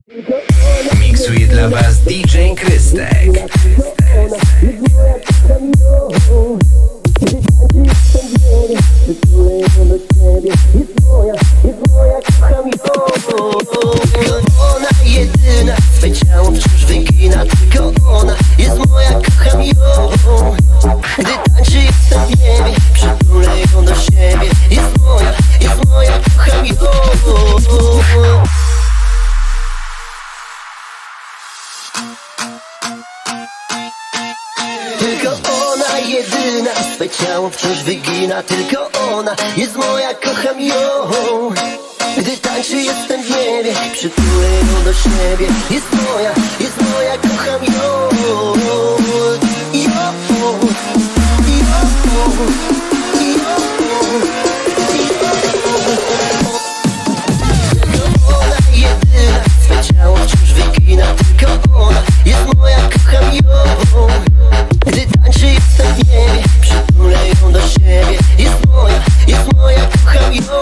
Miksuje dla was DJ Krystek. Ona jedyna, swe ciało wciąż wygina. Tylko ona jest moja, kocham ją. Gdy tańczy jestem w niebie, przytulę ją do siebie. Jest moja, kocham ją. Tylko ona jedyna, swe ciało wciąż wygina. Tylko ona jest moja, kocham ją. Gdy tańczy jestem w niebie, przytulę ją do siebie. Jest moja, kocham ją. Tylko ona jedyna, swe ciało wciąż wygina. Tylko ona jest moja, kocham ją. Gdy tańczy jestem w niebie, przytulę ją do siebie. Jest moja, kocham ją.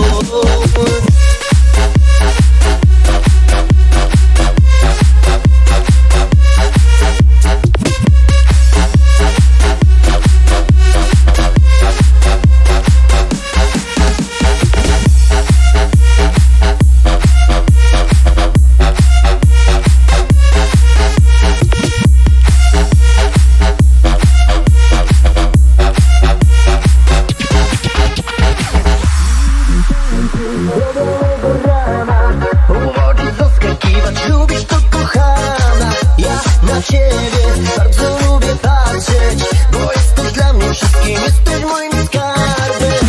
Lubisz to, kochana, ja na ciebie bardzo lubię patrzeć, bo jesteś dla mnie wszystkim, jesteś moim skarbem.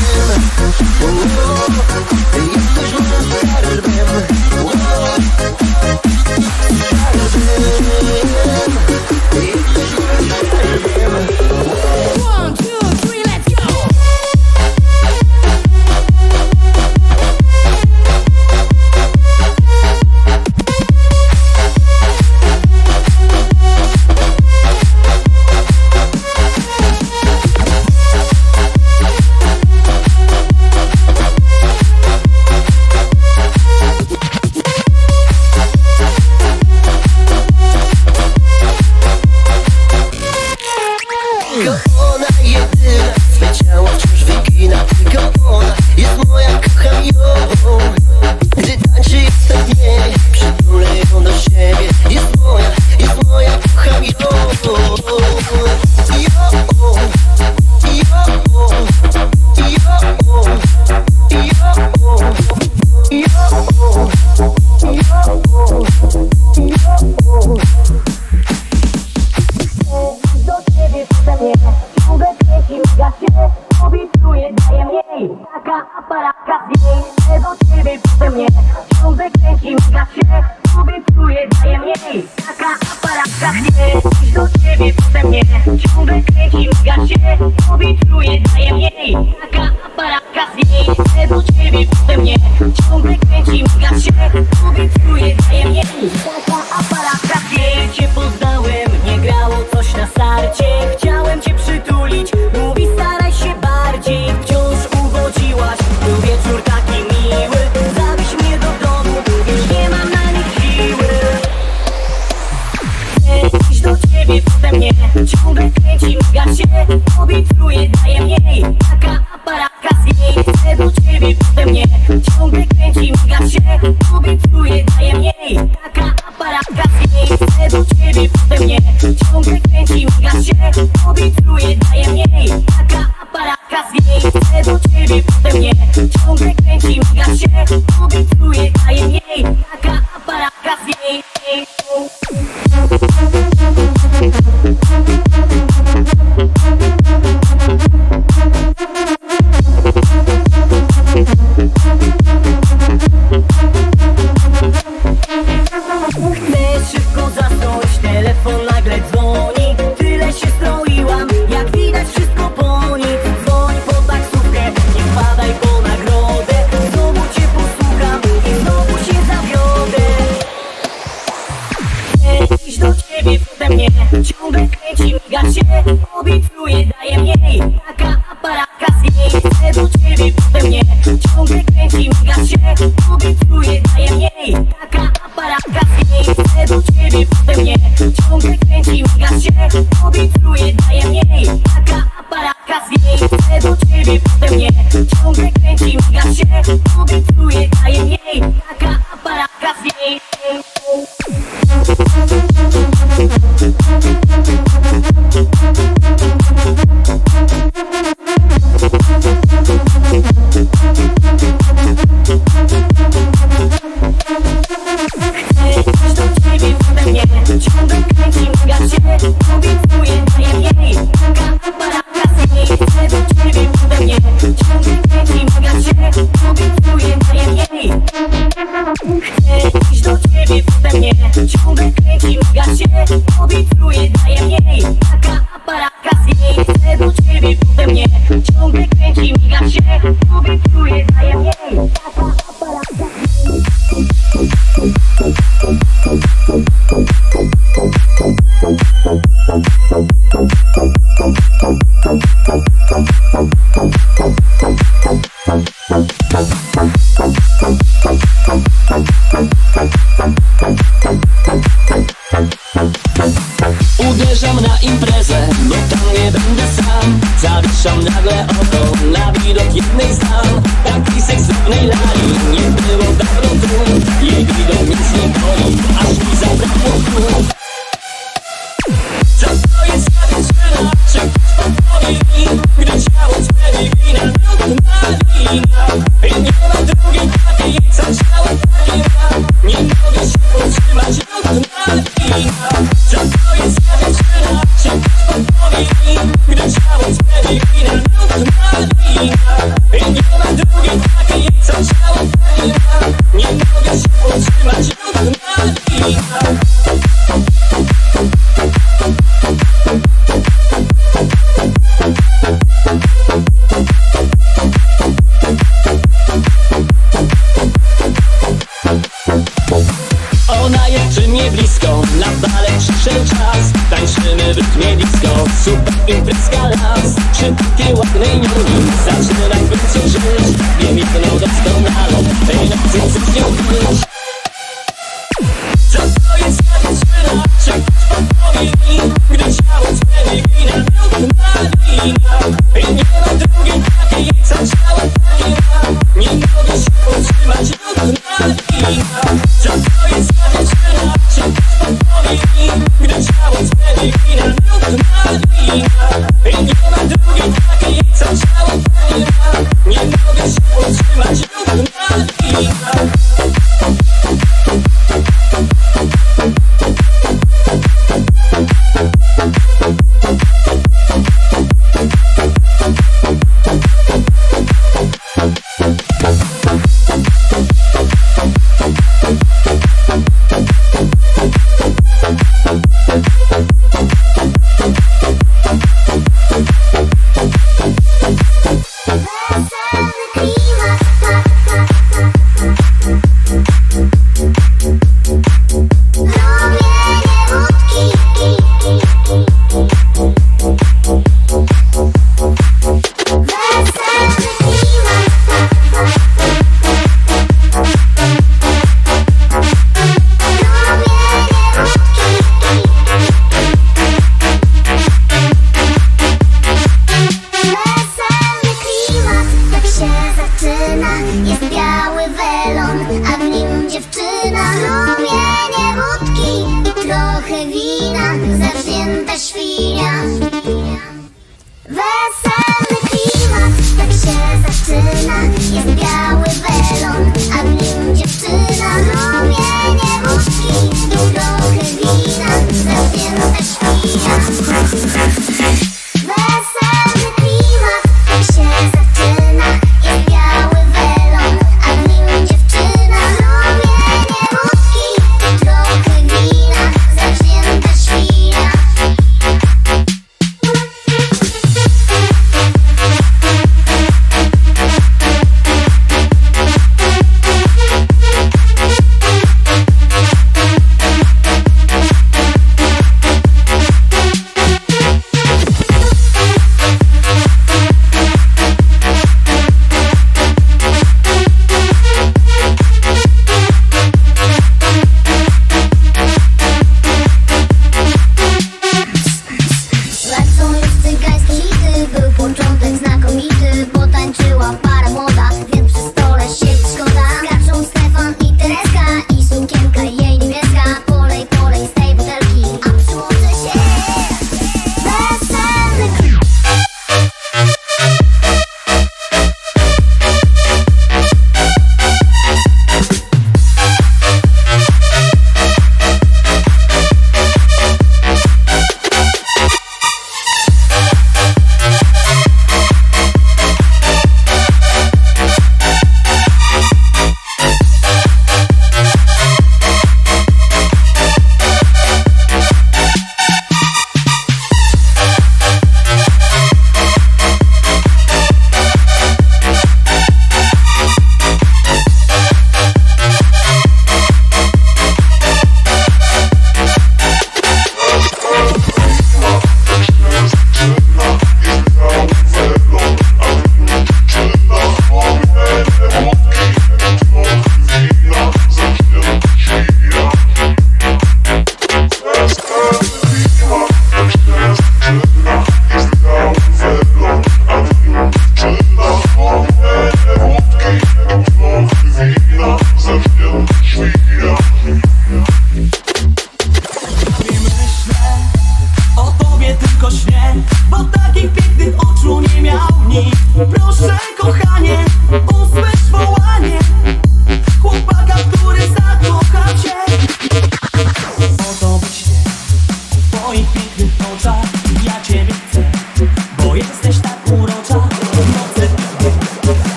Jesteś moim skarbem. Jesteś moim skarbem. 1, 2, 3, let's go! Tylko ona jedyna, swe ciało wciąż wygina. Tylko ona jest moja, kocham ją. Gdy tańczy jestem w niebie, przytulę ją do siebie. Jest moja, kocham ją. Do ciebie chce mnie, ciągle kręci, miga się, obiecuję, daję mniej. Taka aparatka z niej, do ciebie chce mnie, ciągle kręci, miga się, obiecuję, daję mniej. Taka aparatka z niej, do ciebie chce mnie, ciągle kręci, miga się, obiecuję, daję mniej. Taka aparatka z niej, do ciebie chce mnie, ciągle kręci, miga się, obiecuję, daję mniej. Taka aparatka z niej, cię poznałem, nie grało coś na starcie. Chciałem cię przytulić, mówi staraj się bardziej. Wciąż uwodziłaś, był wieczór taki miły. Zawieź mnie do domu, już nie mam na nich siły. Chcę iść do ciebie, chce mnie, ciągle kręci, miga się, obiecuję, daję mniej. Taka aparatka z niej, chcę do ciebie, chce mnie, ciągle kręci, miga się, obiecuję, daję mniej. Taka aparatka z niej, chcę do ciebie, chce mnie, ciągle kręci, miga się, obiecuję, daję mniej. Taka aparatka z niej, chcę do ciebie, chce mnie, ciągle kręci, miga się, obiecuję, daję mniej. Taka aparatka z niej. Chcę szybko zasnąć, telefon nagle dzwoni. Tyle się stroiłam, jak widać wszystko po nic. Dzwoń po taksówkę, nie wpadaj po nagrodę. Znowu cię posłucham i znowu się zawiodę. Chcę iść do ciebie, potem mnie ciągle kręci, miga się, obiecuję, daję mniej. Taka aparatka z niej. Chcę do ciebie, potem nie. Ciągle kręci, miga się. Obiecuję, daję mniej. Taka aparatka z niej. Chcę do ciebie, potem nie. Ciągle kręci, miga się. Obiecuję, daję mniej. Taka aparatka z niej. Chcę do ciebie, potem nie. Ciągle kręci, miga się. Obiecuję, daję mniej. Taka aparatka z niej. Ciągle kręci, miga się. Obiecuję, daję mniej. Taka aparatka z niej. Chcę do ciebie, potem nie. Ciągle kręci, miga się. Obiecuję, daję mniej. Chcę iść do ciebie, potem nie. Ciągle kręci, miga się. Obiecuję, daję mniej. Taka aparatka z niej. Chcę do ciebie, potem nie. Ciągle kręci, miga się. Obiecuję, daję mniej. Taka aparatka z niej. Uderzam na imprezę, bo tam nie będę sam. Zawieszam nagle oko na widok jednej z dam. Takiej seksownej lali nie było dawno tu. Jej widok nic nie boli, aż mi zabrakło tu. Co to jest za dziewczyna? Czy ktoś podpowie mi? Gdy ciało swe wygina, miód malina. I nie ma drugiej takiej, co ciało takie ma. Nie mogę się powstrzymać, miód malina. Co to jest za dziewczyna? Czy ktoś podpowie mi? Gdy ciało swe wygina, miód malina. I nie ma drugiej takiej, co ciało takie ma. Nie mogę się powstrzymać, miód malina. Ona jest przy mnie blisko, na bale przyszedł czas. Tańczymy w rytmie disco, super imprezka las. Przy takiej ładnej niuni zaczynam w końcu żyć. Wiem jedno doskonale, tej nocy chcę się odbyć. Co to jest za dziewczyna? Czy ktoś podpowie mi? Gdy ciało swe wygina, miód malina. I nie ma drugiej takiej, co ciało takie ma. Nie mogę się powstrzymać, miód malina. Co to jest za dziewczyna? Czy ktoś podpowie mi? Gdy ciało swe wygina, miód malina. I nie ma drugiej takiej, co ciało takie ma. Nie mogę się powstrzymać, miód malina.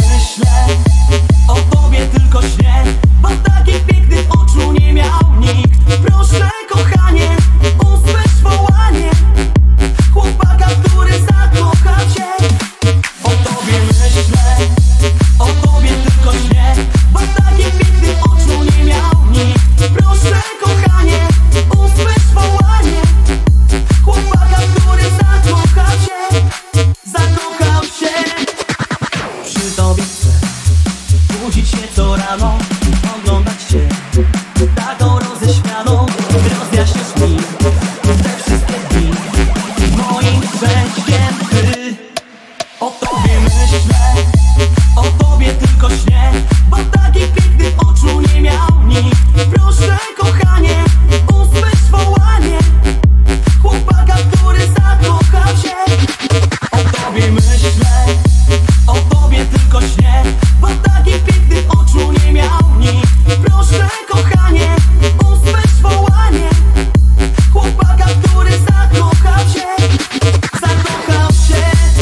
myślę, o tobie tylko śnię, bo takich pięknych oczu nie miał nikt. Proszę kochanie, usłysz wołanie chłopaka, który zakochał się. O tobie myślę, o tobie tylko śnię, bo takich pięknych oczu nie miał nikt. Proszę kochanie, usłysz wołanie chłopaka, który zakochał się. Zakochał się. Przy tobie chcę budzić się co rano, oglądać cię taką roześmianą. Rozjaśnisz mi te wszystkie dni, moim szczęściem ty. O tobie myślę, o tobie tylko śnię, bo takich pięknych oczu nie miał nikt. Proszę kochanie, usłysz wołanie chłopaka, który zakochał się. O tobie myślę, o tobie tylko śnię, bo takich pięknych oczu nie miał nikt. Proszę kochanie, usłysz wołanie chłopaka, który zakochał się. Zakochał się.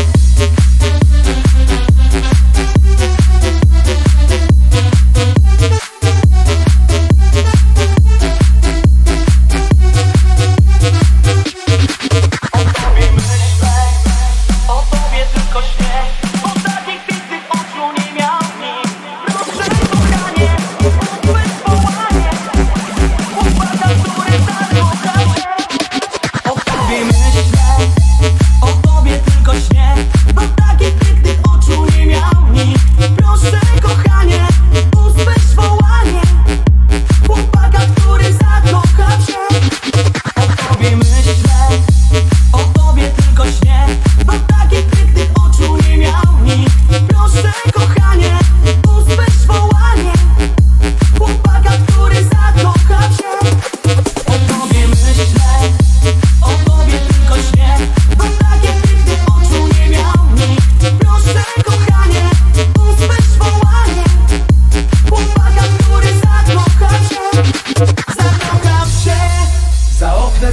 O tobie tylko śnię, bo takich pięknych oczu nie miał nikt. Proszę kochanie, usłysz wołanie chłopaka, który zakochał się. O tobie myślę, o tobie tylko śnię, bo takich pięknych oczu nie miał nikt. Proszę kochanie, usłysz wołanie chłopaka, który zakochał się. O tobie myślę, o tobie tylko śnię, bo takich pięknych oczu nie miał nikt. Proszę kochanie, usłysz wołanie chłopaka, który zakochał się. O tobie myślę, o tobie tylko śnię, bo takich pięknych oczu nie miał nikt. Proszę kochanie, usłysz wołanie chłopaka, który zakochał się. Zakochał się. Za oknem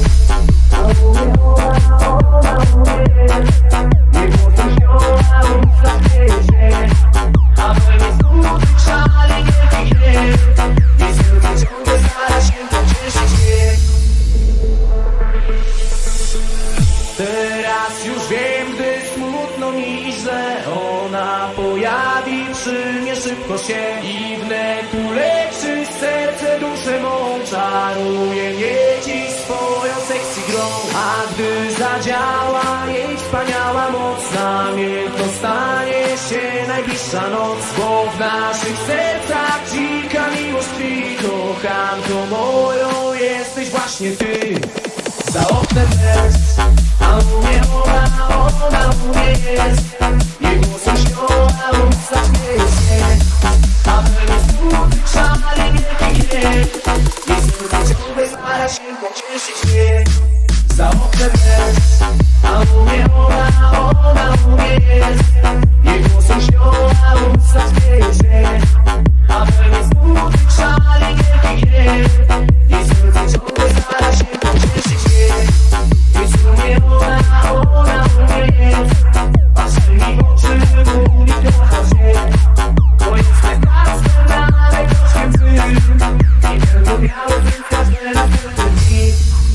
Teraz już wiem, gdy smutno mi i źle, ona pojawi przy mnie szybko się i wnet uleczy serce, duszę mą, czaruje mnie dziś swoją sexy grą. A gdy zadziała jej wspaniała moc, namiętno stanie się najbliższa noc, bo w naszych sercach dzika miłość tkwi. Kochanką moją jesteś właśnie ty. za oknem deszcz, a u mnie ona u mnie jest. Jej głosem śnią, a ulica śmieje się. A we mnie smutny szali wielki gniew. Jej serce ciągle stara się pocieszyć mnie. Za oknem deszcz, a u mnie ona u mnie jest. Jej głosem śnią, a ulica śmieje się. A we mnie smutny szali wielki gniew. Jej serce ciągle stara się pocieszyć mnie. Jest u mnie ona u mnie jest. Patrzę mi oczy, mówi kocham się. Bo jestem tak wspaniale troszkę złym. I będą miały być każde następne dni.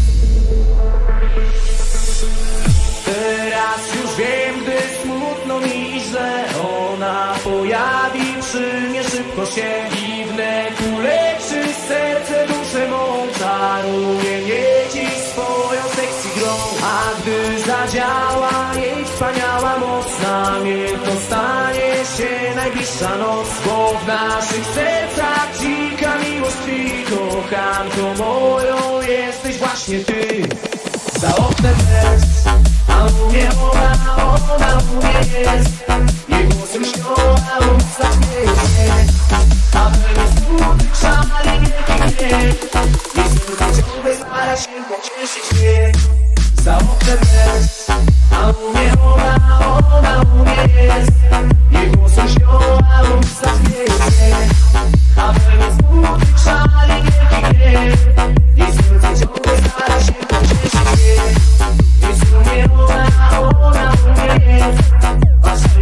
Teraz już wiem, gdy smutno mi i źle, ona pojawi przy mnie szybko się i wnet uleczy serce, duszę mą, czaruje mnie dziś swoją sexy grą. A gdy zadziała jej wspaniała moc, namiętno stanie się najbliższa noc, bo w naszych sercach dzika miłość tkwi. Kochanką moją jesteś właśnie ty. Za oknem deszcz, a u mnie ona u mnie jest. Jej głosem śnią, a ulica śmieje się. A we mnie smutny szali wielki gniew. Jej serce ciągle stara się pocieszyć mnie. Za oknem deszcz, a u mnie ona u mnie jest. Jej głosem śnią, a ulica śmieje się. A we mnie smutny szali wielki gniew. Jej serce ciągle stara się pocieszyć mnie. Jest u mnie ona u mnie jest.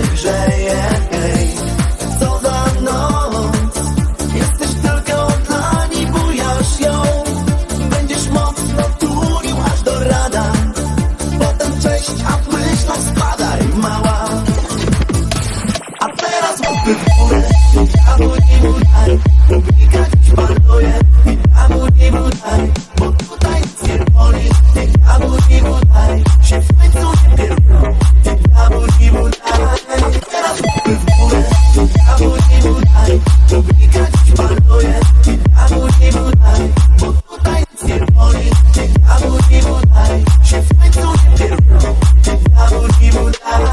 grzeje. Co za noc, jesteś tylko dla niej, bujasz ją. Będziesz mocno tulił aż do rana. Potem cześć, a w myślach spadaj, mała. A teraz łapy w górę, diabły i budaj. Publika dziś baluje, diabły i budaj. Bo tutaj nic nie boli, diabły i budaj. Się w końcu nie pierdolą, diabły i budaj. Teraz łapy w górę, diabły i budaj. Publika dziś baluje, diabły i budaj. Bo tutaj nic nie boli, diabły i budaj. Się w końcu nie pierdolą, diabły i budaj.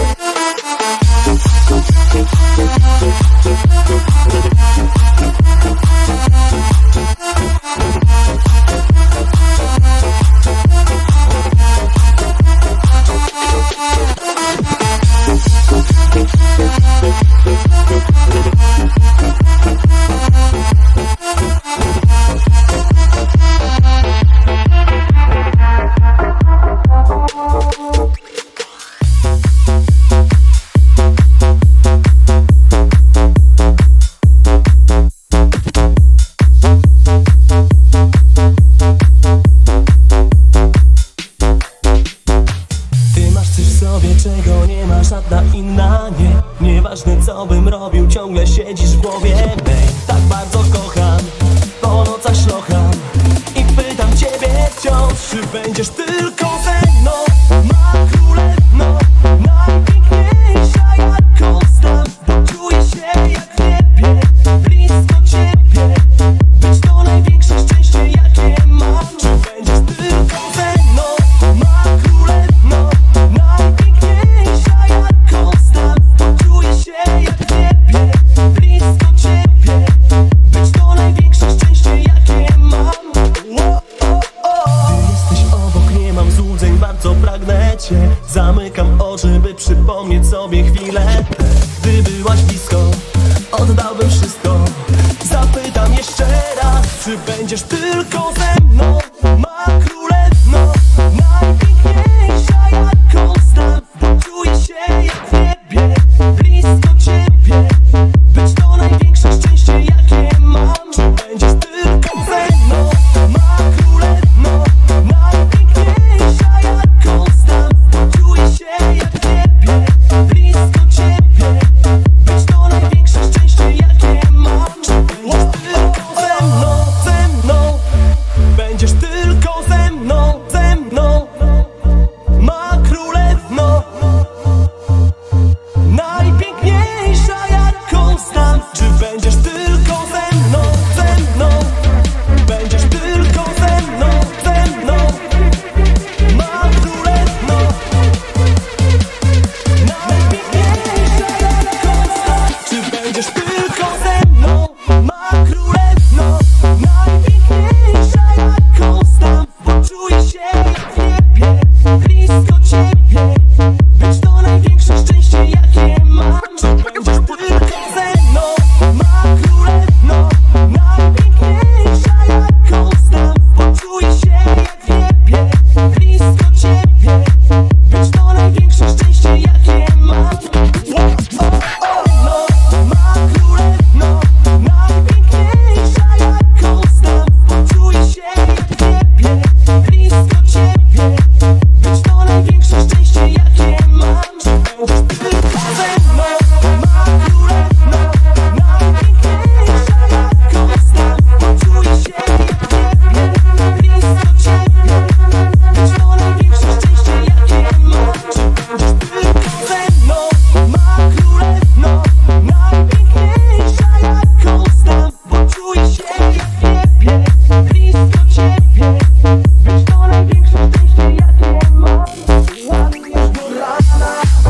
Czego nie ma żadna inna, nie. Nieważne co bym robił, ciągle siedzisz w głowie mej. Tak bardzo kocham, po nocach szlocham i pytam ciebie wciąż, czy będziesz tylko ze mną, ma królewno. Najpiękniejsza jaką znam, bo czuję się jak w niebie, blisko ciebie. Być to największe szczęście jakie mam. Czy będziesz tylko ze mną, ma królewno. Najpiękniejsza jaką znam, bo czuję się jak w niebie, blisko ciebie. Być to największe szczęście jakie mam. Gdy jesteś obok, nie mam złudzeń, bardzo pragnę cię. Zamykam oczy, by przypomnieć sobie chwilę. Gdy byłaś blisko, oddałbym wszystko. Zapytam jeszcze raz, czy będziesz tylko ze mną, ma królewno. Najpiękniejsza jaką znam, bo czuję się jak w niebie, blisko ciebie. Być to największe szczęście jakie mam. Czy będziesz tylko ze mną, ma królewno. Najpiękniejsza jaką znam, bo czuję się jak w niebie, blisko ciebie. Być to największe szczęście jakie mam. Czy będziesz tylko ze mną, ze mną. Będziesz tylko ze mną, ze mną. Ma królewno. Najpiękniejsza jaką znam. Czy będziesz tylko ze mną, ze mną. Będziesz tylko ze mną, ze mną. Ma królewno. Najpiękniejsza jaką znam. Czy będziesz tylko ze mną, ma królewno. Najpiękniejsza jaką znam, bo czuję się jak w niebie, blisko ciebie. Być to największe szczęście jakie mam. Czy będziesz tylko ze mną, ma królewno. Najpiękniejsza jaką znam, bo czuję się jak w niebie, blisko ciebie. Być to największe szczęście jakie mam. No, ma królewno. Najpiękniejsza jaką znam, bo czuję się jak w niebie, blisko ciebie. Być to największe szczęście jakie mam. Czy będziesz tylko ze mną, ma królewno. Najpiękniejsza jaką znam, bo czuję się jak w niebie, blisko ciebie. Być to największe szczęście jakie mam. Czy będziesz tylko ze mną, ma królewno. Najpiękniejsza jaką znam, bo czuję się jak w niebie, blisko ciebie. Być to największe szczęście jakie mam. Ładujesz do rana.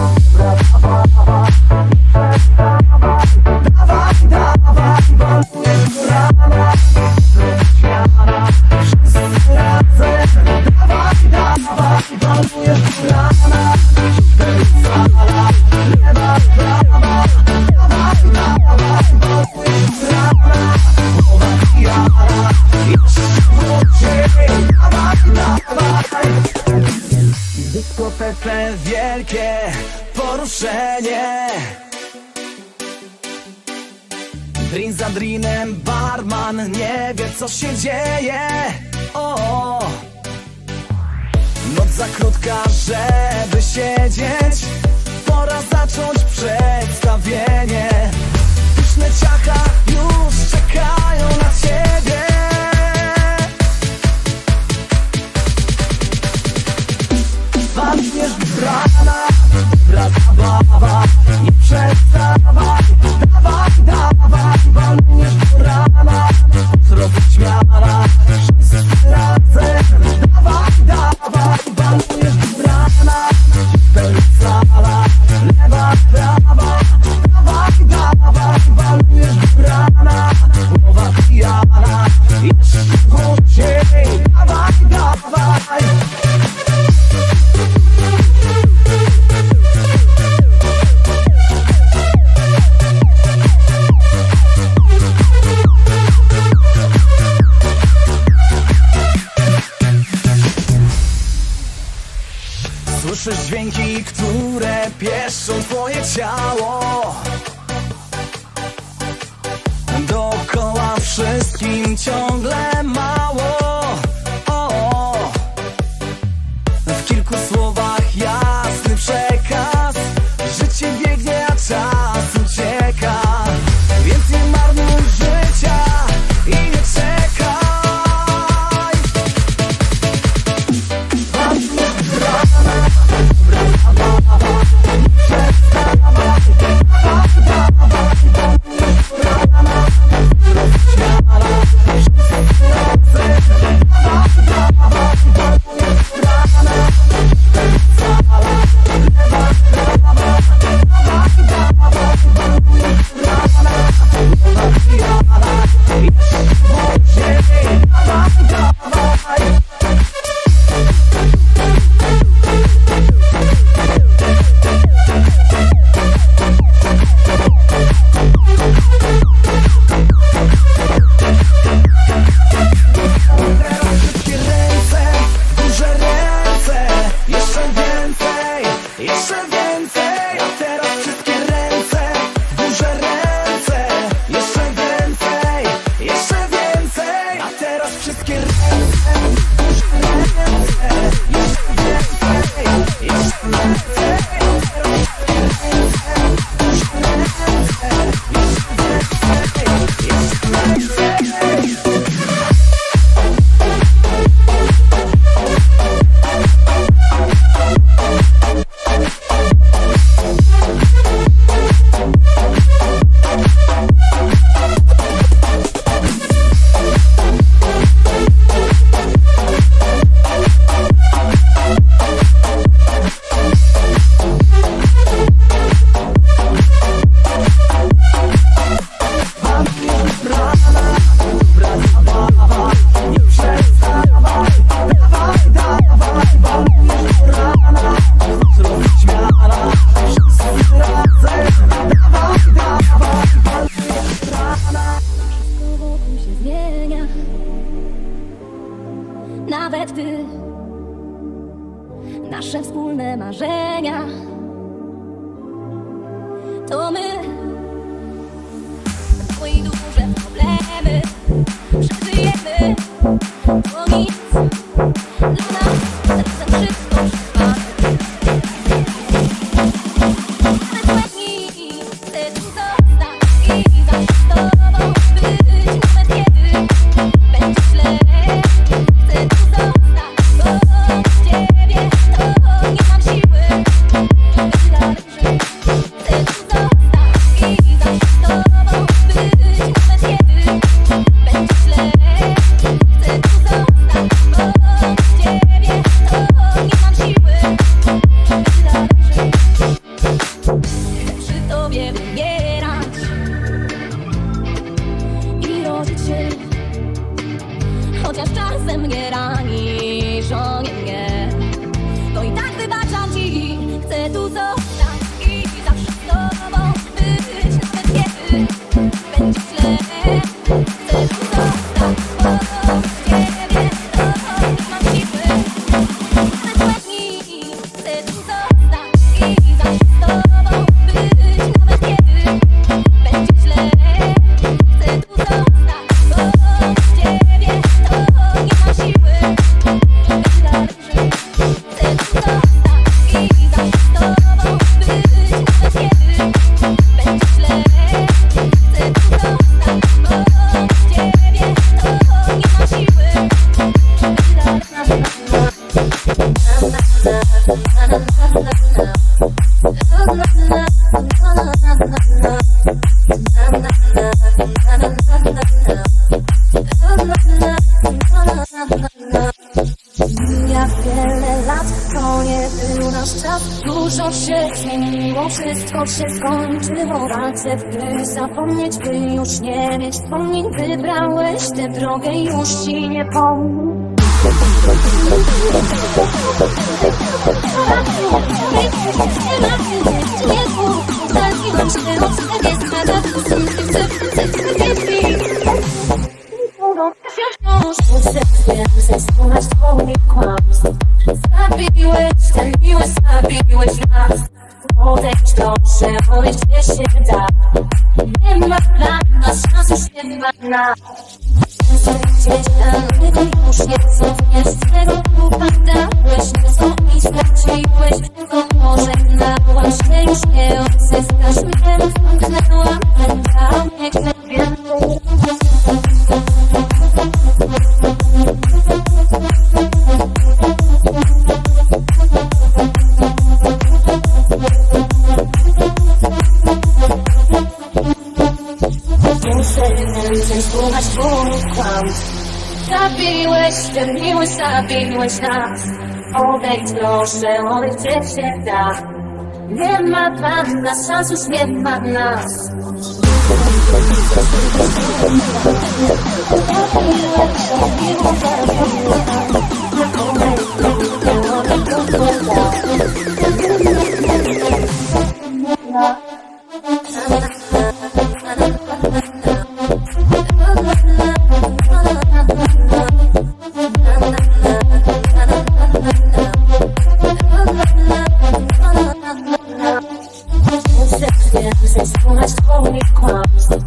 Dawaj, dawaj, balujesz do rana. Świata, wszyscy razem. Dawaj, dawaj, balujesz do rana. Sala, lewa, prawa. Dawaj, dawaj, balujesz do rana. Nowa jara, jeszcze młodziej. Dawaj, dawaj. W dyskotece wielkie poruszenie. Drin za drinem, barman nie wie co się dzieje. O, noc za krótka, żeby siedzieć. Pora zacząć przedstawienie. Pyszne ciacha już czekają na ciebie. Walczniesz brana, dobra zabawa. Nie przestawaj, dawaj, dawaj. Walczniesz do rana, zrobić zmiana. Wszyscy razem, dawaj, dawaj. Walczniesz do rana, pełna sala. Lewa, prawa, dawaj, dawaj. Walczniesz do rana, głowa pijana. Jeszcze głośniej, dawaj, dawaj. Słyszysz dźwięki, które pieszczą twoje ciało. Dookoła wszystkim ciągle mało. O, w kilku słowach jasny przekaz. Życie biegnie, a czas ucieka. Więc nie marnuj życia i nie czekaj. Nawet gdy nasze wspólne marzenia to my, małe i duże problemy przeżyjemy, to nic dla nas, razem wszystko przetrwamy. Nawet dni chcę tu zostać i zawsze z tobą być, nawet kiedy będzie źle. Chcę tu zostać, bo bez ciebie to nie mam siły, by dalej żyć. Chcę tu zostać i zawsze z tobą być, nawet kiedy będzie źle. Chcę tu zostać, bo bez ciebie Ja wiele lat, to nie był nasz czas. Dużo się zmieniło, wszystko się skończyło. Walczę, by zapomnieć, by już nie mieć wspomnień. Wybrałeś tę drogę, już ci nie pomnę. Więcej słuchać twoich kłamstw. Zabiłeś nas. Odejdź proszę, odejdź gdzie się da. Nie ma dla nas szans, już nie ma nas. Gdzieś daleko już nie cofniesz, czego upadałeś, nisko i straciłeś. Tylko pożegnałam się, już nie odzyskasz mnie. Zamknęłam ten dał, nie chcę więcej. Więcej słuchać twoich kłamstw. Zabiłeś nas. Odejdź proszę, odejdź gdzie się da. Nie ma dla nas szans, już nie ma nas. Więcej słuchać twoich kłamstw.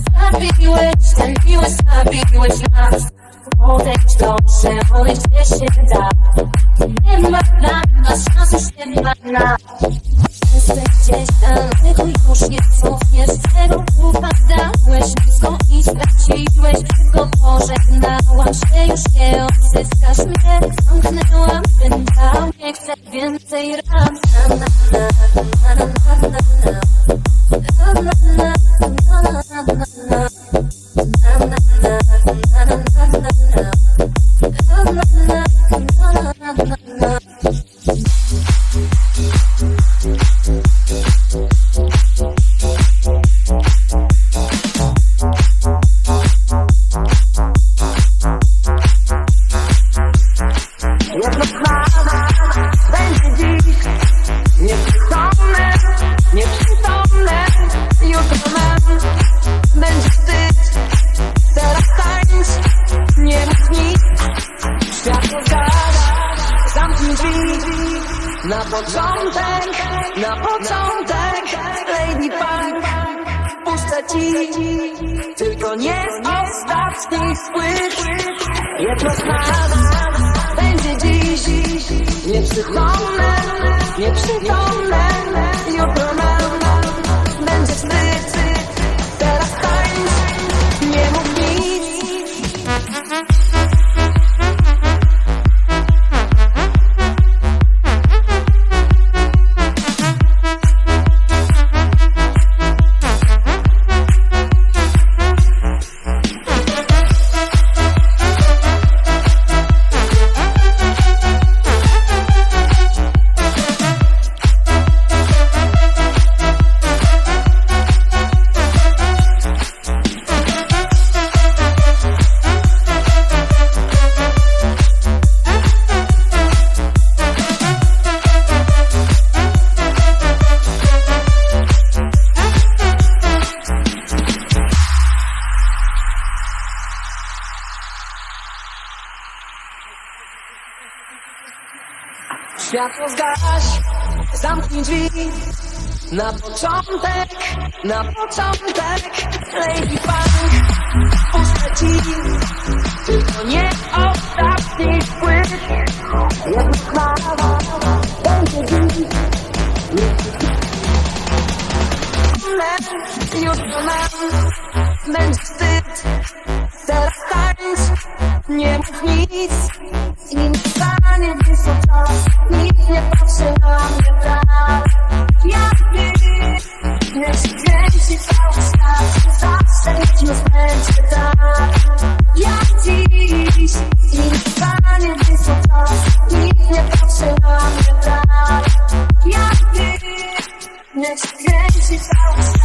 Zabiłeś nas. Odejdź proszę, odejdź gdzie się da. Nie ma dla nas szans, już nie ma nas. Jesteś gdzieś daleko i już nie cofniesz, czego upadałeś nisko i straciłeś. Tylko pożegnałam się, już nie odzyskasz mnie. Zamknęłam ten dał, nie chcę więcej ran. Jedno słowo będzie dziś nieprzytomne, nieprzytomne. Jutro nam będzie wstyd. Teraz tańcz, nie mów nic. Światło zgasł, zamknij drzwi. Na początek, Lady Punk, puszczę ci. Tylko nie z ostatnich płyt. Jedno słowo będzie dziś nieprzytomne, nieprzytomne. Jutro nam będzie wstyd. Teraz tańcz, nie mów nic. Światło zgaś, zamknij drzwi. Na początek, Lady Punk, puszczę ci. Tylko nie ostatni płyt. Jedno słowo będzie dziś. Jutro nam będzie wstyd. Teraz tańcz, nie mów nic. I nie stanie blisko czas. Nikt nie patrzy na mnie. niech się kręci cały świat.